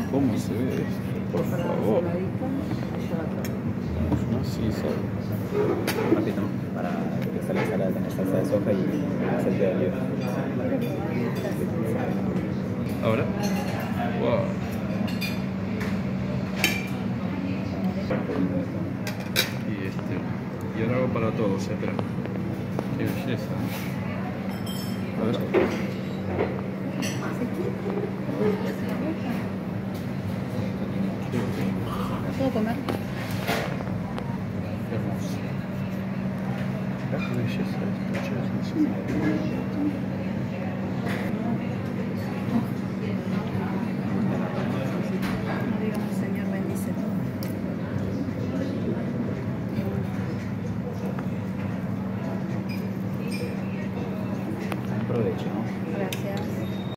¿Cómo se ve esto? Por favor. Así, ¿sabes? Rápido, para que salga ensalada, tener salsa de soja y aceite de oliva. Ahora. Wow. Y ahora hago para todos, espera. Qué belleza. A ver. ¿Puedo comer? Qué belleza esto,